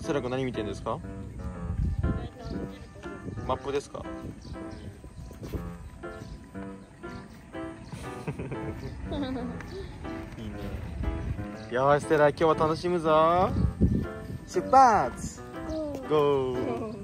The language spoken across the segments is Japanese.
セラ君何見てるんですか？マップですか？いいね。よーし、セラ今日は楽しむぞ。出発ゴー。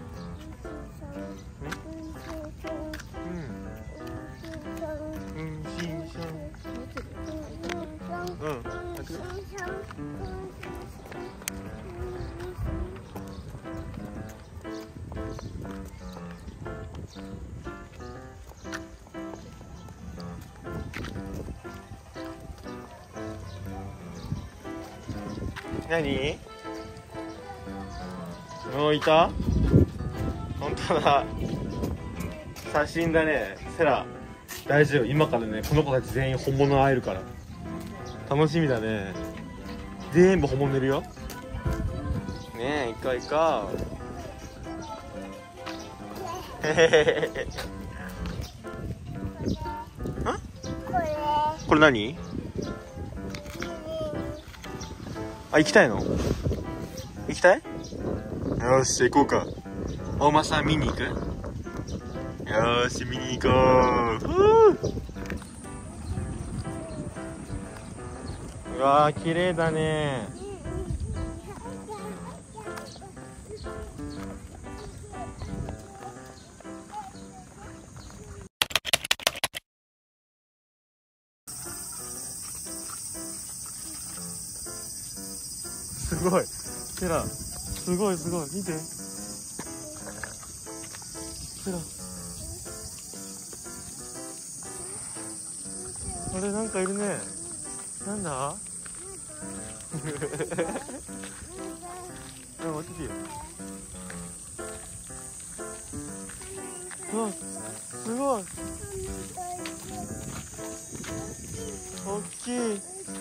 何？もういた？本当だ。写真だね。セラ大丈夫、今からねこの子たち全員本物会えるから楽しみだね。全部本物いるよ。ねえ、行こう行こう。へへへへ。これ何？あ、行きたいの？行きたい？よーし、行こうか。お馬さん見に行く？よーし、見に行こう。うわー、綺麗だね。すごい。セラ、すごいすごい。見て。セラ。あれ、なんかいるね。なんだ？待っててよ。うわ、すごい。大きい。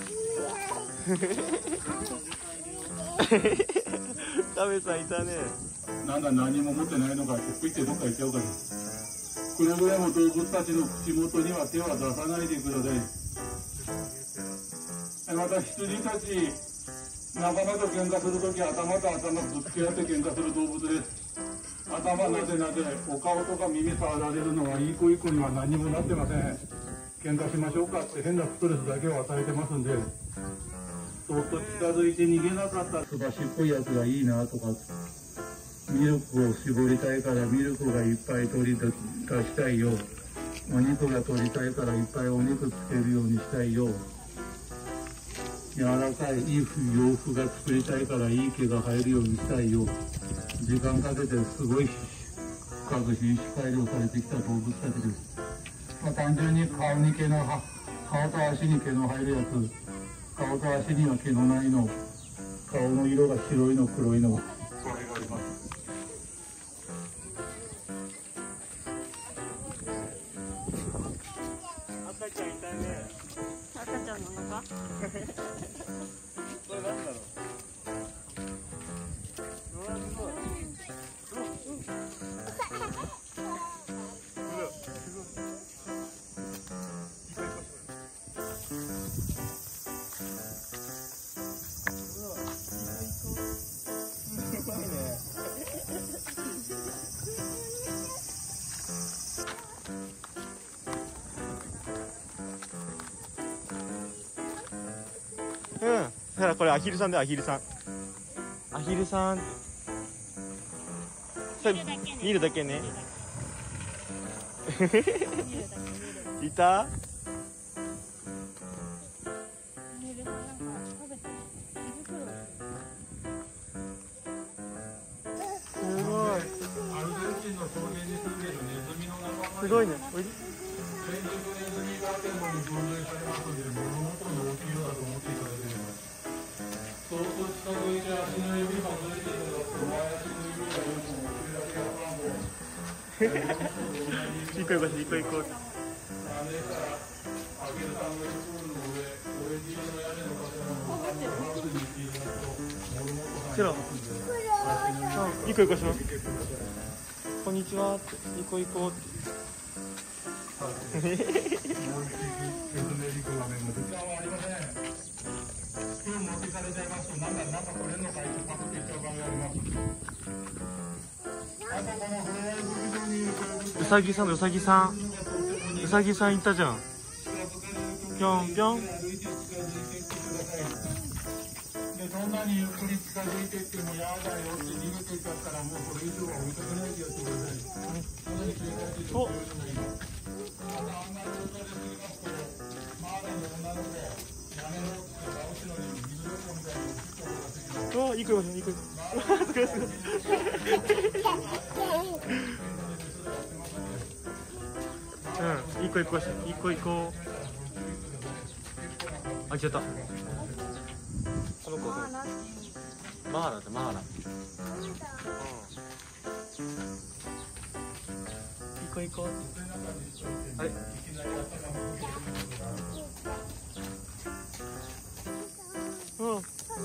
カメさんいたね。 なんだ、何も持ってないのかって、食いってどっか行っちゃうから。くれぐれも動物たちの口元には手は出さないでください。また羊たち、仲間と喧嘩するとき、頭と頭ぶつけ合って喧嘩する動物です。頭なでなで、お顔とか耳触られるのはいい子いい子には何もなってません。喧嘩しましょうかって変なストレスだけを与えてますんで、そっと近づいて逃げなかったすばしっこいやつがいいなとか、ミルクを絞りたいからミルクがいっぱい取り出したいよ、お肉が取りたいからいっぱいお肉つけるようにしたいよ、柔らかいいい洋服が作りたいからいい毛が生えるようにしたいよ、時間かけてすごい深く品種改良されてきた動物たちです。単純に顔に毛の顔と足に毛の生えるやつ、顔と足には毛のないの、顔の色が白いの黒いの、それがあります。 赤ちゃんいたね。 赤ちゃんなのか？ これなんだろう。うわ、すごい。うん、だからこれアヒルさんだよ、アヒルさん。アヒルさん。見るだけね。いた？すごい。 アルゼンチンの草原に住んでるネズミの仲間。 すごいね。 連続ネズミガーデンに分類されますので、物元の大きい色だと思っていただければ。そうすると近づいて足の指がずれていただくと、前足の指がよくもできるだけやからも。 行こう行こう行こう行こう。 屋根からアゲルタングルプールの上、オレンジ色の屋根の建物のハウスに行っていただくと、物元が入りますので。 行こう行こうします。こんにちはって、行こう行こうって。 もう一匹、ケズメリクガメが出たはありません。 持ってかれちゃいますと、なんかこれの会社パクっていっちゃう場合があります。あとこのフライ牧場にいるうさぎさんだ、うさぎさん。うさぎさんいたじゃん。ぴょんぴょん。 で、そんなにゆっくり近づいていってもやだよって逃げていっちゃったら、もうこれ以上は追いかけないでやってください。そんなに警戒してても強いのがいい。あんな状態ですぎますと、周りの女の子、やめろって直すのに水どこみたいに切った方がすぎます。 あ、いい子いい子。うん、いい子いい子、いい子いい子。あ、来ちゃった。この子。マーラってマーラ。いい子いい子。あれ。うん。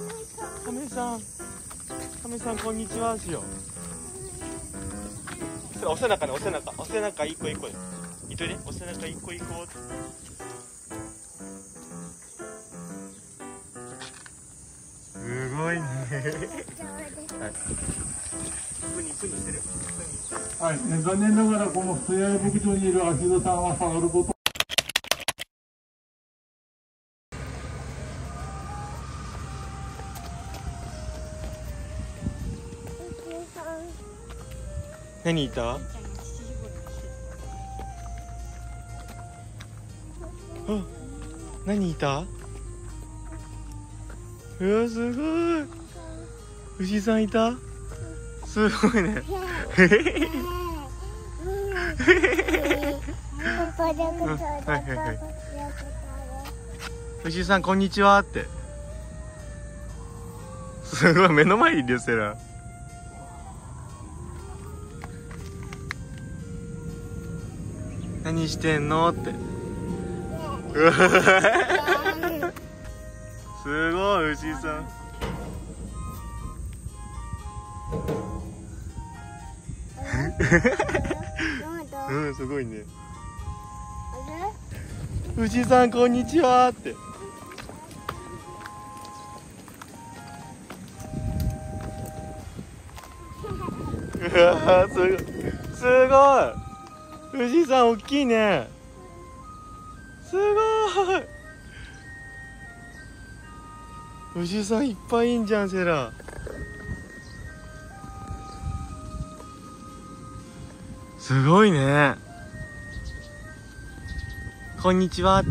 亀さんこんにちはしよう。お背中ね、お背中いい子いい子。いといで、お背中いい子いい子。すごいね。はい。プニしてる。 はい、残念ながらこのふれあい牧場にいるアヒルさんは触ること。 何いた？あ、何いた？うわ、すごい。牛さんいた？すごいね。牛さんこんにちはって。すごい、目の前にいるよセラ。何してんのって。すごい、牛さん。うん、すごいね。牛さんこんにちはって。うわ、すごい。すごい。牛さん大きいね。すごい。牛さんいっぱいいんじゃんセラ。すごいね。こんにちはって。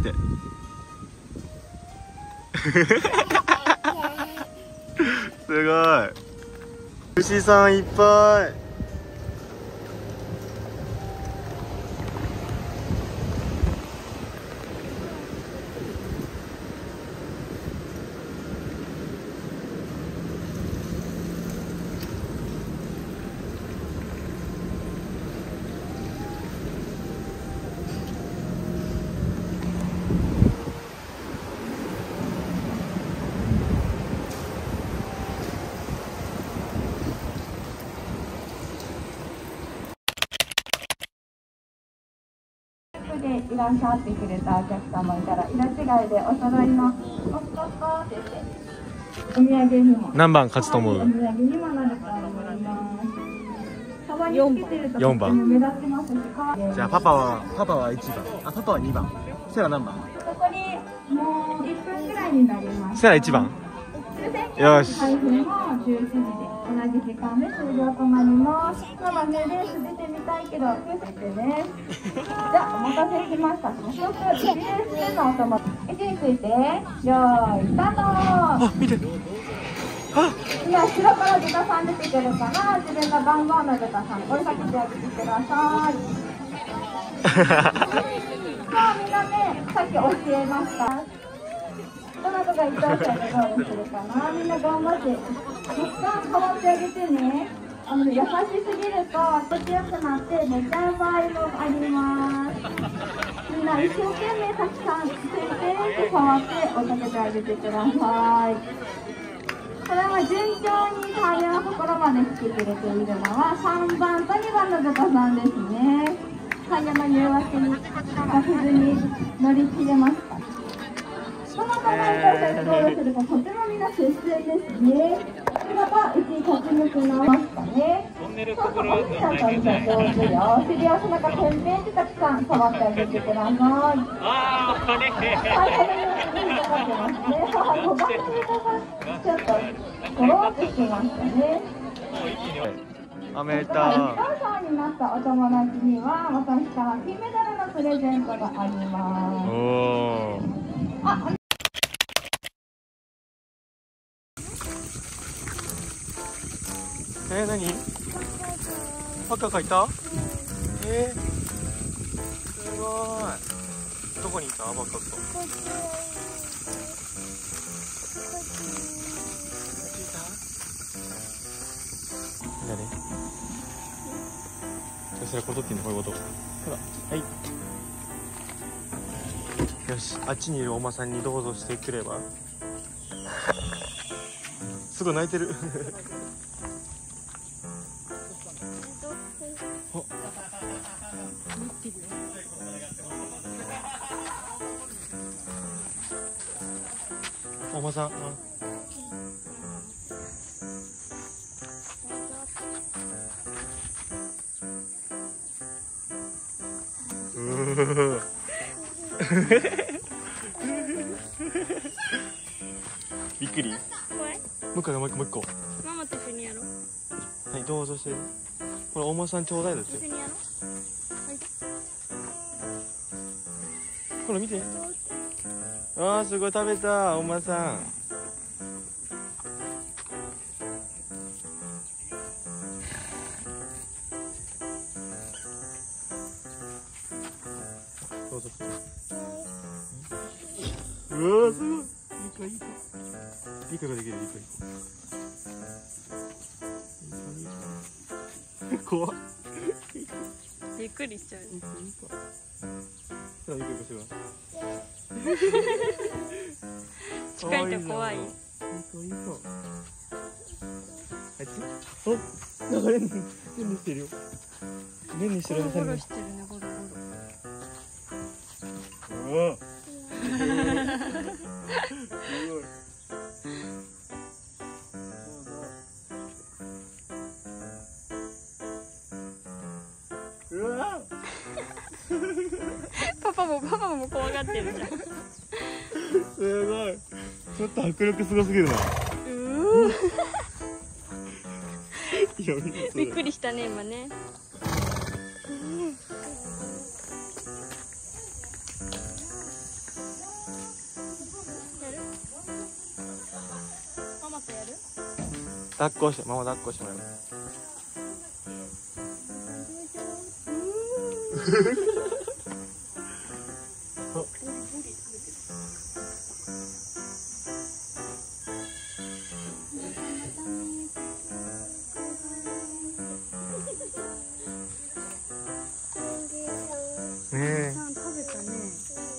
すごい。牛さんいっぱい。 でいらっしゃってくれたお客様いたら、色違いでお揃いのコスコスコって言ってお土産にも何番勝つと思う？ お土産にもなると思います。カバンにつけてると 4番。 目立ちますし、 じゃあパパは1番。あ、パパは2番。セラ何番？ ここにもう1分くらいになります。 セラ1番。よし。 開封も11時で同じ時間で終了となります。ただね、レース出てみたいけど、9歳です。じゃあ、お待たせしました。早速、1レース目のお友達。位置について、よーい、スタート。 あ、見て。あ、 今、後ろから豚さん出てくるから、自分が番号の豚さん、追いかけてあげてください。さあ、みんなね、さっき教えました。どなたが1等歳でゴールするかな。みんな頑張ってたくさん変わってあげてね。優しすぎると心地よくなって寝ちゃう場合もあります。みんな一生懸命たくさんついてって触って追いかけてあげてください。これは順調にタイヤのところまで来てくれているのは3番と2番の豚さんですね。タイヤの誘惑に負けずに乗り切れますか？ どの子が移動車にゴールするかとてもみんな接戦ですね。またうちに立ち向くなますかね。そうそう、お兄ちゃんとみんな上手よ。尻や背中、てんべんってたくさん触ってあげてください。 ああ、ね。 はい、かかってますね。はい、5番目がちょっとゴロッとしてましたね。 雨一等賞になったお友達には私から金メダルのプレゼントがあります。 おあ、 何？パカがいた？すごい。どこにいた？パカが。誰？それこれ撮ってんのこういうこと。ほら、はい。よし、あっちにいるお馬さんにどうぞしてくれば。すごい泣いてる。お馬さん。びっくり。 怖い。 もう一個もう一個。 ママと一緒にやろう。 はい、どうぞして。これお馬さんちょうだいですよ。 一緒にやろう。 ほら見て。ああ、すごい食べたお馬さん。どうぞ。うわー、すごい。いい子ができる、いい子。怖っ。 びっくりしちゃう。近いと怖い。 あいつ？お、なんかねんしてるよ。ねんしてる。 ゴロゴロしてるね、ゴロゴロ。 うわ。 パパも怖がってるじゃん。 すごい。ちょっと迫力すごすぎるな。 びっくりしたね、今ね。ママとやる？ 抱っこして、ママ抱っこしてもらう。ねえ。 食べたね。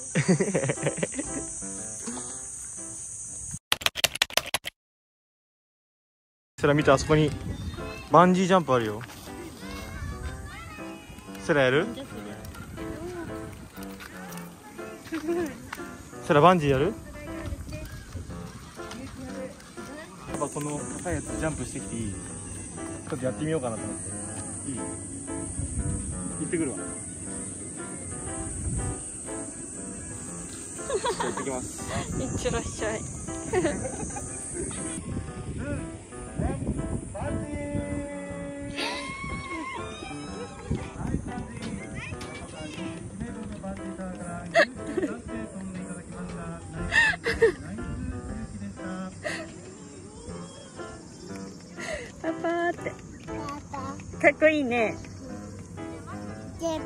セラ見て、あそこにバンジージャンプあるよ。セラやる？セラバンジーやる？パパこの高いやつジャンプしてきていい？ちょっとやってみようかなと思って。いい？行ってくるわ。行ってきます。 いってらっしゃい。パパーってかっこいいね。ジャン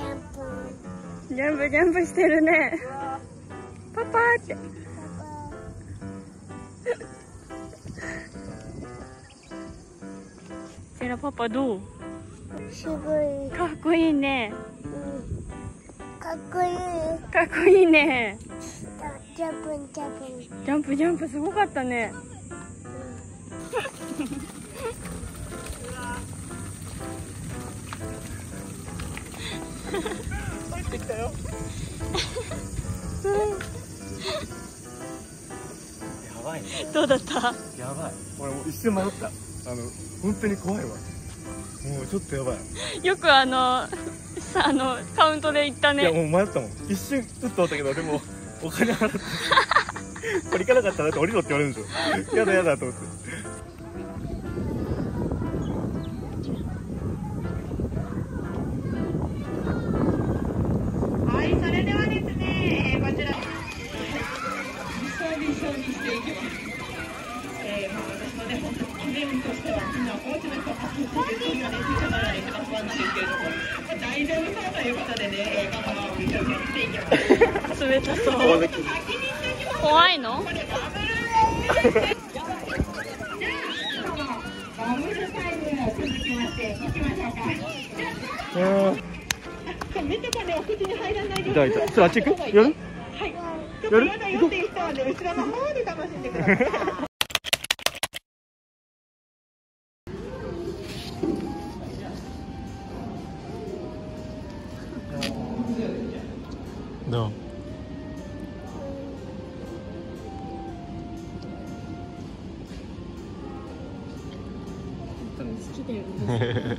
プしてるね。パパーって。セラパパどう？ すごい。 かっこいいね。 かっこいい。 かっこいいね。 ジャンプ。 すごかったね。 入ってきたよ。 ばいね。 どうだった？ やばい。俺もう一瞬迷った。本当に怖いわ。もうちょっとやばい。 よくカウントで言ったいやね。 もう迷ったもん。一瞬うっと思ったけど、でもお金払ってこれ行かなかったら降りろって言われるんですよ。やだやだと思って。 はい、それではですね、こちらびしょにしていきます。私のね、本当に記念としては、今、おうちの人が発表しているので、小さながら一番不安なんですけれども、大丈夫そうということでね、このままびしょにしていきます。冷たそう。怖いの？バブルタイム続きまして、行きましょうか。目とかね、お口に入らないで。 痛い痛い。それあっち行く？やる？ はい。ちょっとやだよっていう人はね、後ろの方で楽しんでください。 どう？ 好きだよね。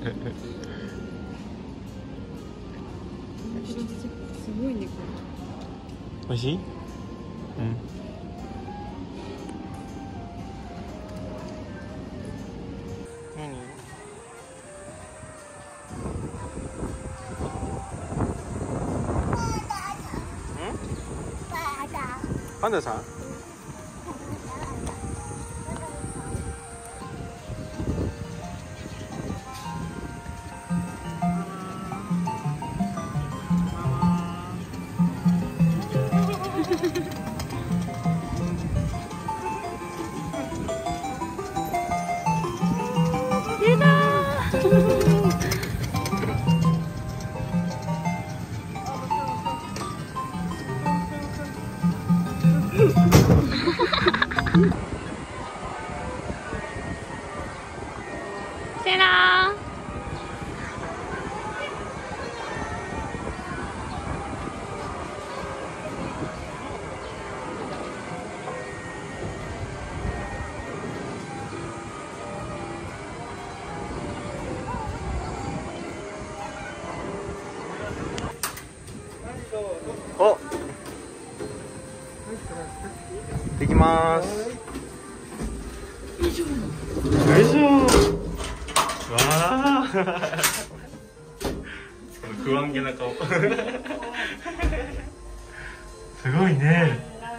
すごいね、これ。 美味しい？うん。何？パンダさん？ 出たー。セラー。 お。できます。よいしょ。わあ。不安げな顔。すごいね。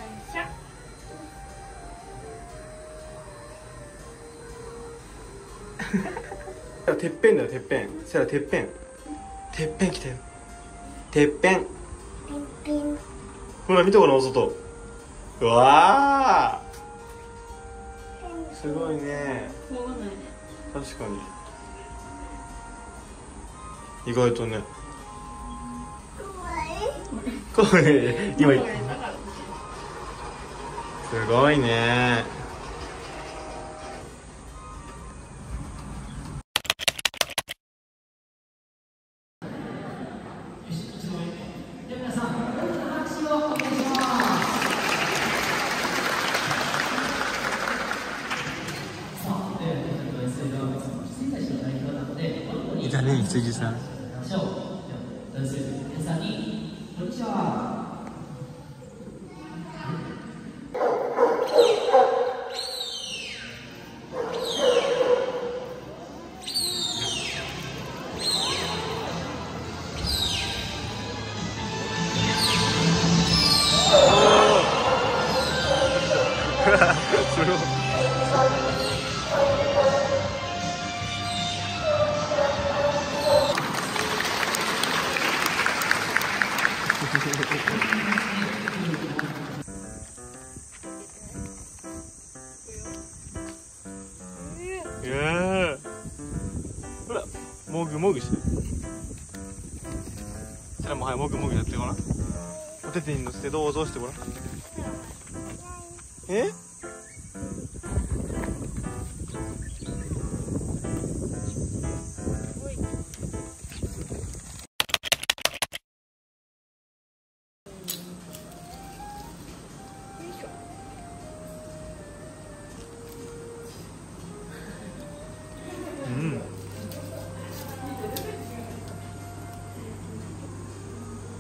てっぺんだよ、てっぺん。せや、てっぺん。てっぺん来たよ。てっぺん。ほら見てこのお外。うわあ。すごいね。確かに。意外とね。怖い。今。すごいね。いたね、羊さん。すごい。ほら、もぐもぐしてる。じゃあもうはい、もぐもぐやってごらん。お手手に乗せてどうぞしてごらん。え？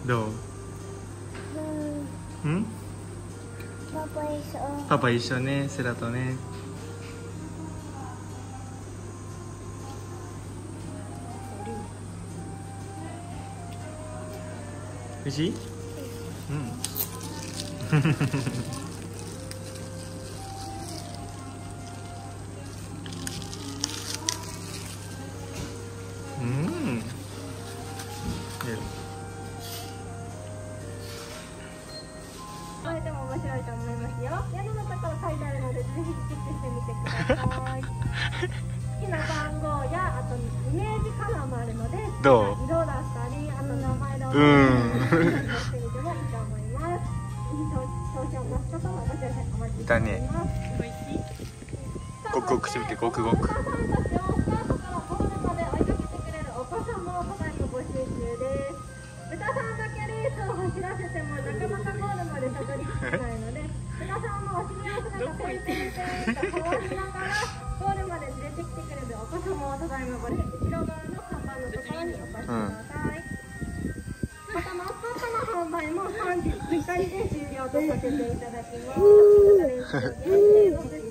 どう？うん？ パパ一緒。 パパ一緒ね、セラとね。美味しい？うん。うん。 これでも面白いと思いますよ。屋根のところ書いてあるので、ぜひチェックしてみてください。好きな番号や、あとイメージカラーもあるので、 どう？ 色だったり、あと名前だったり、してみてもいいと思います。ぜひ挑戦を待つ方もお待ちしてお待ちしております。美味しい。 ごくごくしてみて、ごくごく。 お母さんたちをスタートからゴールまで追いかけてくれるお子さんもただいま募集中です。豚さんだけレースを走らせてもなかなかゴールまでたどり着けないので、豚さんのお尻の姿ペンペンペンと回しながらゴールまで連れてきてくれるお子様をただいま後ろ側の看板のところにお越しください。またマスコットの販売も3時ぴったりで終了とさせていただきます。